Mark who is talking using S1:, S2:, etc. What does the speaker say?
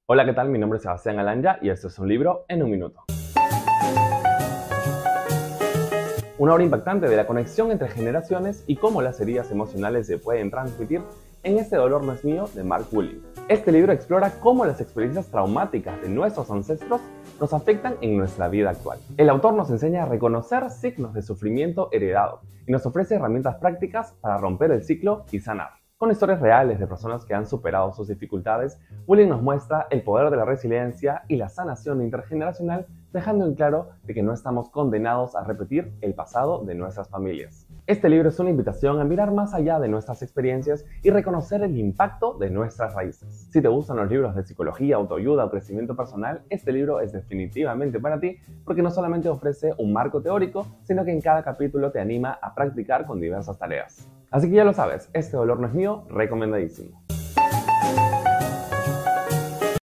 S1: Hola, ¿qué tal? Mi nombre es Sebastián Alanya y esto es un libro en un minuto. Una obra impactante de la conexión entre generaciones y cómo las heridas emocionales se pueden transmitir en Este dolor no es mío, de Mark Willing. Este libro explora cómo las experiencias traumáticas de nuestros ancestros nos afectan en nuestra vida actual. El autor nos enseña a reconocer signos de sufrimiento heredado y nos ofrece herramientas prácticas para romper el ciclo y sanar. Con historias reales de personas que han superado sus dificultades, Willing nos muestra el poder de la resiliencia y la sanación intergeneracional, dejando en claro de que no estamos condenados a repetir el pasado de nuestras familias. Este libro es una invitación a mirar más allá de nuestras experiencias y reconocer el impacto de nuestras raíces. Si te gustan los libros de psicología, autoayuda o crecimiento personal, este libro es definitivamente para ti, porque no solamente ofrece un marco teórico, sino que en cada capítulo te anima a practicar con diversas tareas. Así que ya lo sabes, Este dolor no es mío, recomendadísimo.